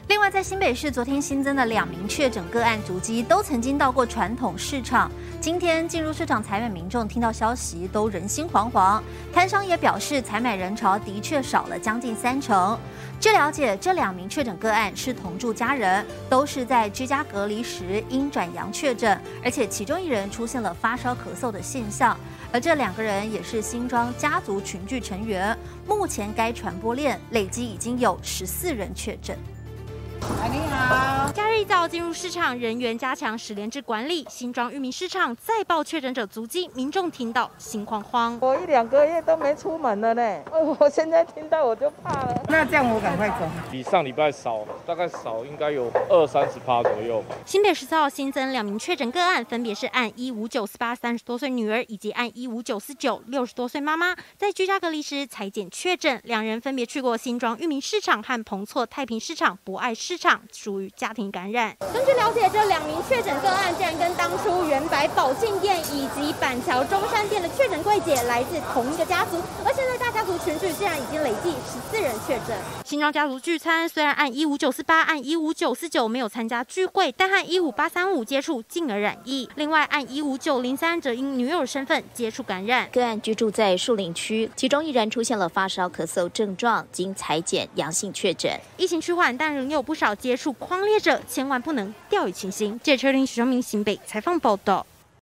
另外，在新北市昨天新增的2名确诊个案足迹，都曾经到过传统市场。今天进入市场采买民众听到消息都人心惶惶，摊商也表示采买人潮的确少了将近30%。据了解，这2名确诊个案是同住家人，都是在居家隔离时因转阳确诊，而且其中1人出现了发烧、咳嗽的现象。而这2个人也是新庄家族群聚成员。目前该传播链累积已经有14人确诊。 你好。 假日一早进入市场，人员加强10连制管理。新庄裕民市场再报确诊者足迹，民众听到心慌慌。 我1、2个月都没出门了呢，我现在听到我就怕了。那这样我赶快走。 比上礼拜少，大概少应该有20-30%左右。 新北14号新增2名确诊个案，分别是按15948 30多岁女儿以及按15949 60多岁妈妈，在居家隔离时采检确诊，2人分别去过新庄裕民市场和彭措太平市场、博爱市场，属于家庭感染。根据了解，这2名确诊个案竟然跟当初元百保健店以及板桥中山店的确诊柜姐来自同一个家族，而现在大家族群聚竟然已经累计14人确诊。新庄家族聚餐虽然按15948、按15949没有参加聚会，但和15835接触进而染疫。另外按15903则因女友身份接触感染。 个案居住在树林区，其中1人出现了发烧、咳嗽症状，经采检阳性确诊。 疫情趋缓，但仍有不少接触匡列者，千万不能掉以轻心。记者林许忠明新北采访报道。